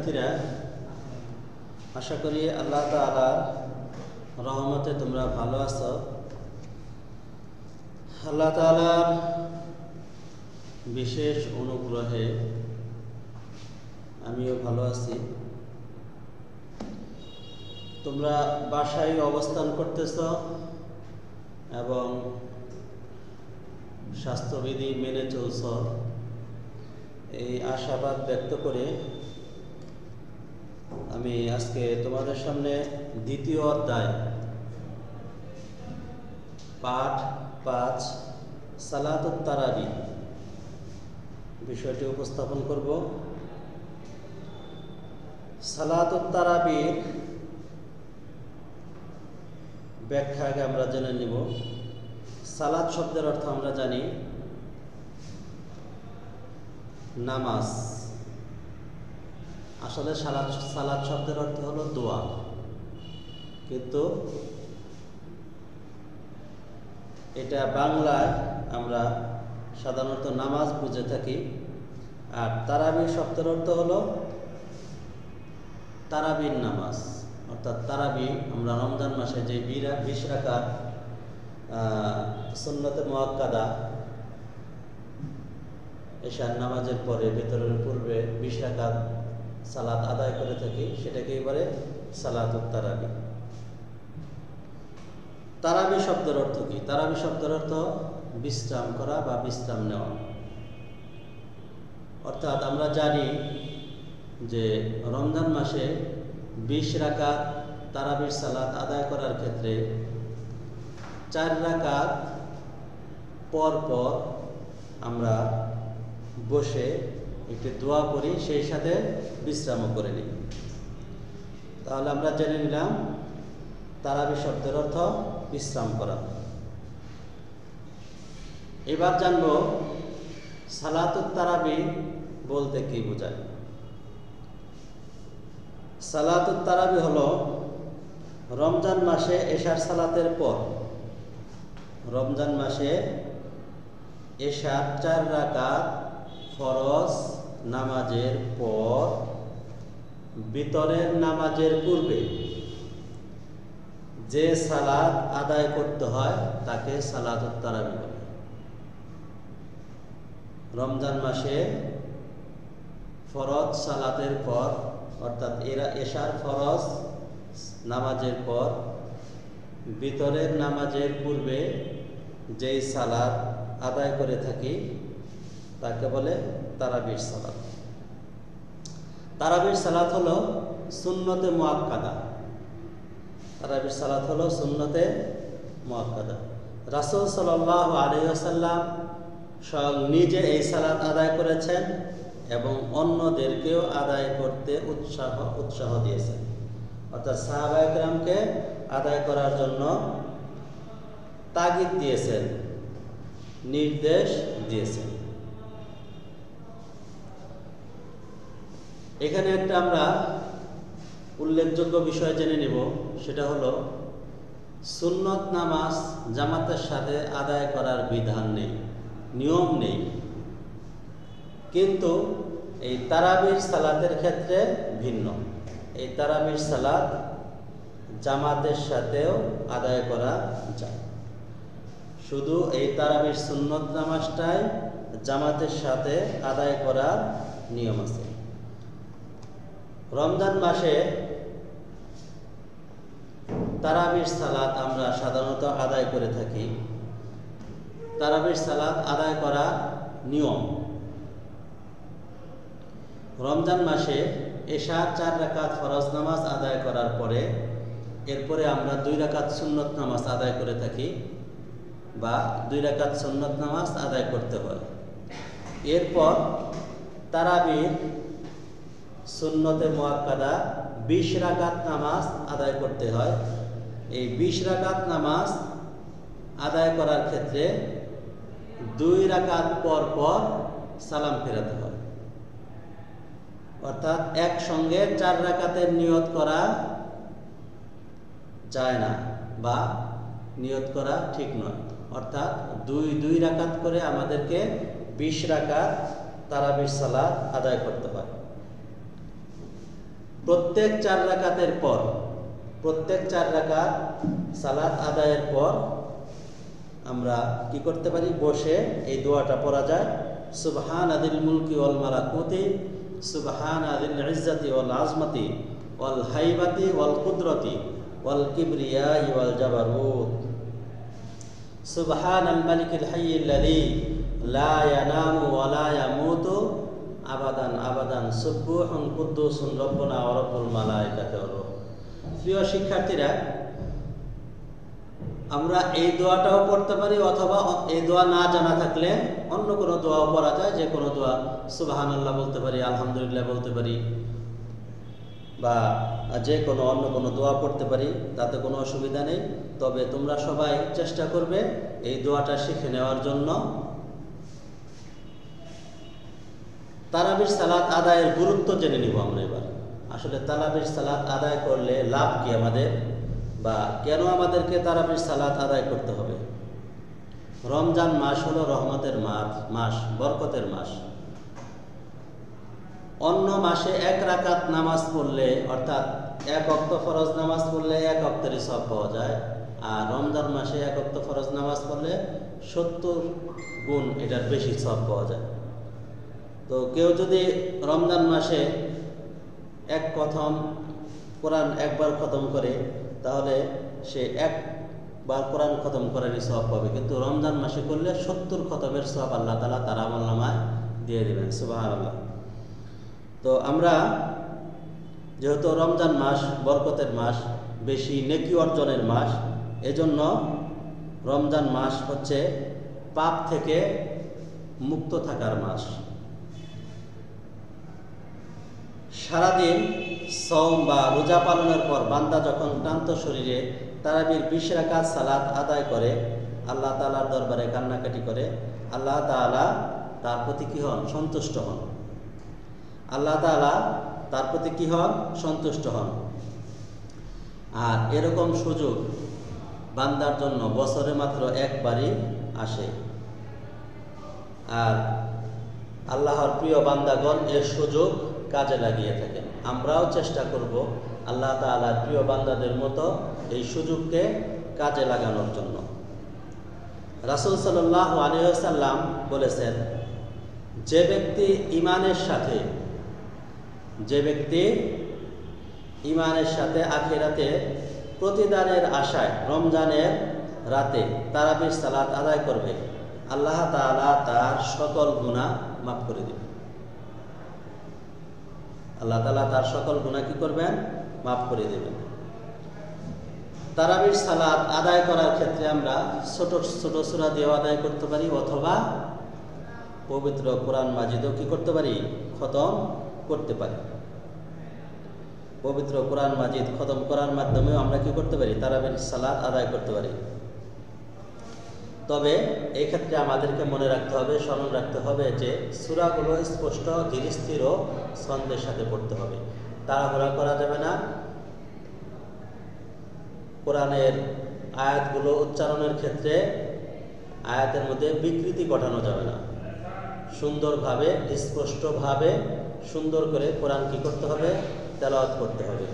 শিক্ষার্থীরা, আশা করি আল্লাহ তাআলার রহমতে তোমরা ভালো আছো। আল্লাহ তাআলার বিশেষ অনুগ্রহে আমিও ভালো আছি। তোমরা বাসায় অবস্থান করতেছ এবং স্বাস্থ্যবিধি মেনে চলছ, এই আশাবাদ ব্যক্ত করে আমি আজকে তোমাদের সামনে দ্বিতীয় অধ্যায় পাঠ 5 সালাতুত তারাবি বিষয়টি উপস্থাপন করব। সালাতুত তারাবির ব্যাখ্যা আগে আমরা জেনে নিব। সালাত শব্দের অর্থ আমরা জানি নামাজ। আসলে সালাত শব্দের অর্থ হলো দোয়া, কিন্তু এটা বাংলায় আমরা সাধারণত নামাজ বুঝে থাকি। আর তারাবি শব্দের অর্থ হলো তারাবির নামাজ, অর্থাৎ তারাবি আমরা রমজান মাসে যে 20 রাকাত সুন্নতে মুআক্কাদা এশার নামাজের পরে ভেতরের পূর্বে 20 রাকাত সালাত আদায় করে থাকি, সেটাকেই বলে সালাতুত তারাবি। তারাবি শব্দের অর্থ কি? তারাবি শব্দের অর্থ বিশ্রাম করা বা বিশ্রাম নেওয়া। অর্থাৎ আমরা জানি যে রমজান মাসে 20 রাকাত তারাবির সালাত আদায় করার ক্ষেত্রে 4 রাকাত পর পর আমরা বসে একটি দোয়া করি, সেই সাথে বিশ্রামও করে নিই। তাহলে আমরা জেনে নিলাম তারাবি শব্দের অর্থ বিশ্রাম করা। এবার জানব সালাতুত তারাবি বলতে কি বোঝায়। সালাতুত তারাবি হলো রমজান মাসে এশার সালাতের পর, রমজান মাসে এশার 4 রাকাত ফরজ নামাজের পর বিতরের নামাজের পূর্বে যে সালাত আদায় করতে হয় তাকে সালাতুত তারাবি বলে। রমজান মাসে ফরজ সালাতের পর, অর্থাৎ এশার ফরজ নামাজের পর বিতরের নামাজের পূর্বে যেই সালাত আদায় করে থাকি তাকে বলে তারাবির সালাত। তারাবির সালাত হলো সুন্নতে মুআক্কাদা। তারাবির সালাত হলো সুন্নতে মুআক্কাদা। রাসূল সাল্লাল্লাহু আলাইহি ওয়াসাল্লাম স্বয়ং নিজে এই সালাত আদায় করেছেন এবং অন্যদেরকেও আদায় করতে উৎসাহ দিয়েছেন, অর্থাৎ সাহাবায়ে কেরামকে আদায় করার জন্য তাগিদ দিয়েছেন, নির্দেশ দিয়েছেন। এখানে একটা আমরা উল্লেখযোগ্য বিষয় জেনে নিব, সেটা হলো সুন্নত নামাজ জামাতের সাথে আদায় করার বিধান নেই, নিয়ম নেই, কিন্তু এই তারাবির সালাতের ক্ষেত্রে ভিন্ন। এই তারাবির সালাত জামাতের সাথেও আদায় করা যায়। শুধু এই তারাবির সুন্নত নামাজটাই জামাতের সাথে আদায় করার নিয়ম আছে। রমজান মাসে তারাবির সালাত আমরা সাধারণত আদায় করে থাকি। তারাবির সালাত আদায় করা নিয়ম। রমজান মাসে এশার 4 রাকাত ফরজ নামাজ আদায় করার পরে এরপরে আমরা 2 রাকাত সুন্নত নামাজ আদায় করে থাকি, বা 2 রাকাত সুন্নত নামাজ আদায় করতে হয়। এরপর তারাবির সুন্নতে মুআক্কাদা 20 রাকাত নামাজ আদায় করতে হয়। এই 20 রাকাত নামাজ আদায় করার ক্ষেত্রে 2 রাকাত পর পর সালাম ফেরাতে হয়, অর্থাৎ একসঙ্গে 4 রাকাতের নিয়ত করা যায় না বা নিয়ত করা ঠিক নয়। অর্থাৎ 2 রাকাত করে আমাদেরকে 20 রাকাত তারাবির সালাত আদায় করতে হয়। প্রত্যেক 4 রাকাতের পর, প্রত্যেক 4 রাকাত সালাত আদায়ের পর আমরা কি করতে পারি? বসে এই দোয়াটা পড়া যায়, সুবহানাদিল মুলকি ওয়াল মালাকুতি সুবহানাদিল ইজ্জাতি ওয়াল আজমাতি ওয়াল হাইবাতি ওয়াল কুদরতি ওয়াল কিবরিয়াই ওয়াল জাবারুত সুবহানাল মালিকিল হাইয়িল লাযী লা ইয়ানামু ওয়া লা ইয়ামুতু আবাদান আবাদান সুবহুন কুদ্দুসুন রব্বুনা ওয়া রব্বুল মালাইকাতি ওয়ার রূহ। প্রিয় শিক্ষার্থীরা, আমরা এই দোয়াটাও পড়তে পারি, অথবা এই দোয়া না জানা থাকলে অন্য কোনো দোয়াও পড়া যায়। যে কোনো দোয়া, সুবহানাল্লাহ বলতে পারি, আলহামদুলিল্লাহ বলতে পারি, বা যে কোনো অন্য কোনো দোয়া পড়তে পারি, তাতে কোনো অসুবিধা নেই। তবে তোমরা সবাই চেষ্টা করবে এই দোয়াটা শিখে নেওয়ার জন্য। তারাবির সালাত আদায়ের গুরুত্ব জেনে নিব আমরা এবার। আসলে তারাবির সালাত আদায় করলে লাভ কি আমাদের, বা কেন আমাদেরকে তারাবির সালাত আদায় করতে হবে? রমজান মাস হলো রহমতের মাস, বরকতের মাস। অন্য মাসে 1 রাকাত নামাজ পড়লে, অর্থাৎ 1 ওয়াক্ত ফরজ নামাজ পড়লে 1 ওয়াক্তেরই সওয়াব পাওয়া যায়, আর রমজান মাসে 1 ওয়াক্ত ফরজ নামাজ পড়লে 70 গুণ এটার বেশি সওয়াব পাওয়া যায়। তো কেউ যদি রমজান মাসে কোরআন একবার খতম করে, তাহলে সে একবার কোরআন খতম করারই সওয়াব পাবে। কিন্তু রমজান মাসে করলে 70 খতমের সওয়াব আল্লাহ তাআলা তার আমলনামায় দিয়ে দিবেন। সুবহানাল্লাহ। তো আমরা যেহেতু রমজান মাস বরকতের মাস, বেশি নেকি অর্জনের মাস, এজন্য রমজান মাস হচ্ছে পাপ থেকে মুক্ত থাকার মাস। সারাদিন সওম বা রোজা পালনের পর বান্দা যখন ক্লান্ত শরীরে তারাবির 20 রাকাত সালাত আদায় করে, আল্লাহ তাআলার দরবারে কান্নাকাটি করে, আল্লাহ তাআলা তার প্রতি কি হন? সন্তুষ্ট হন। আল্লাহ তাআলা তার প্রতি কি হন? সন্তুষ্ট হন। আর এরকম সুযোগ বান্দার জন্য বছরে মাত্র একবারই আসে। আর আল্লাহর প্রিয় বান্দাগণ এর সুযোগ কাজে লাগিয়ে থাকেন। আমরাও চেষ্টা করব আল্লাহ তাআলার প্রিয় বান্দাদের মতো এই সুযোগকে কাজে লাগানোর জন্য। রাসূল সাল্লাল্লাহু আলাইহি ওয়াসাল্লাম বলেছেন, যে ব্যক্তি ঈমানের সাথে আখিরাতে প্রতিদানের আশায় রমজানের রাতে তারাবির সালাত আদায় করবে, আল্লাহ তাআলা তার সকল গুনাহ মাফ করে দিবেন। আল্লাহ তাআলা তার সকল গুনাহ কি করবেন? মাফ করে দেবেন। তারাবির সালাত আদায় করার ক্ষেত্রে আমরা ছোট ছোট সূরা দিয়ে আদায় করতে পারি, অথবা পবিত্র কোরআন মাজিদও কি করতে পারি? খতম করতে পারি। পবিত্র কোরআন মাজিদ খতম করার মাধ্যমেও আমরা কি করতে পারি? তারাবির সালাত আদায় করতে পারি। তবে এই ক্ষেত্রে আমাদেরকে মনে রাখতে হবে, স্মরণ রাখতে হবে যে সূরাগুলো স্পষ্ট, ধীর স্থির ও ছন্দের সাথে পড়তে হবে। তাড়াহুড়া করা যাবে না। কোরআনের আয়াতগুলো উচ্চারণের ক্ষেত্রে আয়াতের মধ্যে বিকৃতি ঘটানো যাবে না। সুন্দরভাবে, স্পষ্টভাবে, সুন্দর করে কোরআন কি করতে হবে? তেলাওয়াত করতে হবে।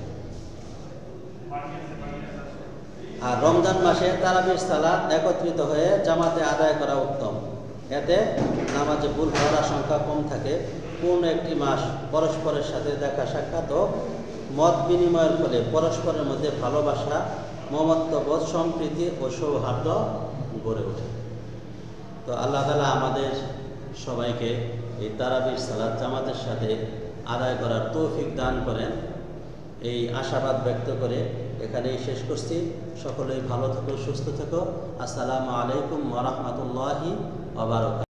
আর রমজান মাসে তারাবির সালাত একত্রিত হয়ে জামাতে আদায় করা উত্তম। এতে নামাজে ভুল হওয়ার আশঙ্কা কম থাকে। কোন একটি মাস পরস্পরের সাথে দেখা সাক্ষাৎ ও মত বিনিময়ের ফলে পরস্পরের মধ্যে ভালোবাসা, মমত্ববোধ, সম্প্রীতি ও সৌহার্দ্য গড়ে ওঠে। তো আল্লাহ তাআলা আমাদের সবাইকে এই তারাবির সালাত জামাতের সাথে আদায় করার তৌফিক দান করেন, এই আশাবাদ ব্যক্ত করে এখানেই শেষ করছি। সকলেই ভালো থেকো, সুস্থ থেকো। আসসালামু আলাইকুম ওয়া রাহমাতুল্লাহি ওয়া বারাকাতুহু।